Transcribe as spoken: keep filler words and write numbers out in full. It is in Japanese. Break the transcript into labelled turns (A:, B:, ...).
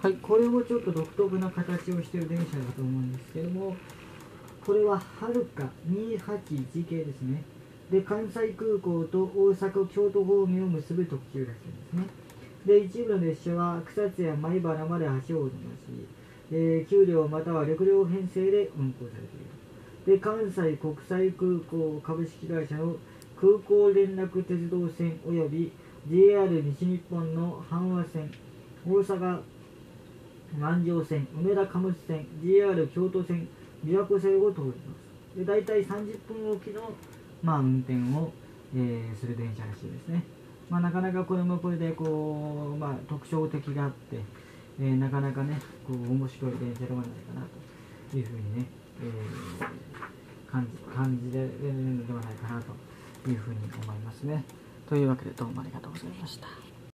A: はい、これもちょっと独特な形をしている電車だと思うんですけども、これははるかにひゃくはちじゅういち系ですね。で、関西空港と大阪、京都方面を結ぶ特急らしいんですね。で、一部の列車は草津や米原まで足を伸ばし、えー、給料または緑両編成で運行されている。で、関西国際空港株式会社の空港連絡鉄道線および ジェイアール 西日本の阪和線、大阪万丈線、梅田貨物線、ジェイアール 京都線、琵琶湖線を通ります。で、大体さんじゅっぷんおきの、まあ、運転を、えー、する電車らしいですね。まあ、なかなかこれもこれでこう、まあ、特徴的があって、えー、なかなかね、こう面白い電車ではないかなというふうにね、えー、感じ、感じれるのではないかなというふうに思いますね。というわけでどうもありがとうございました。